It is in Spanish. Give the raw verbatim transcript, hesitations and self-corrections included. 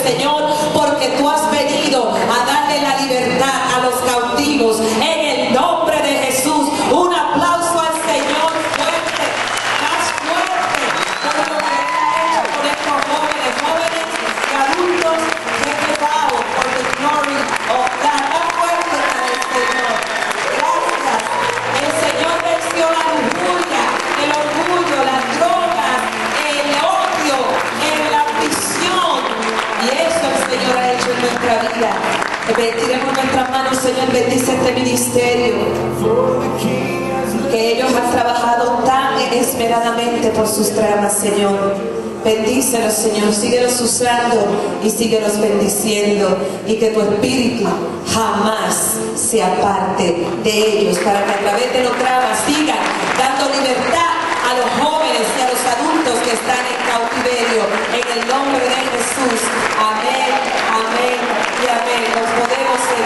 Señor, porque tú has venido a darle la libertad a los cautivos. En el nombre de Jesús, un aplauso al Señor fuerte, más fuerte, por lo que Él ha hecho con estos jóvenes, jóvenes y adultos renovados por the glory of God. Más fuerte para el Señor. Gracias. El Señor venció la lujuria, el orgullo, las drogas, el odio, la ambición. Y eso el Señor ha hecho en nuestra vida. Bendiremos nuestras manos, Señor, bendice este ministerio. Que ellos han trabajado tan esmeradamente por sus tramas, Señor. Bendícelos, Señor, síguelos usando y síguelos bendiciendo. Y que tu espíritu jamás se aparte de ellos, para que a través de los tramas sigan dando libertad a los jóvenes y a los adultos que están en cautiverio. En el nombre de Jesús. Amén, amén y amén. Nos podemos seguir.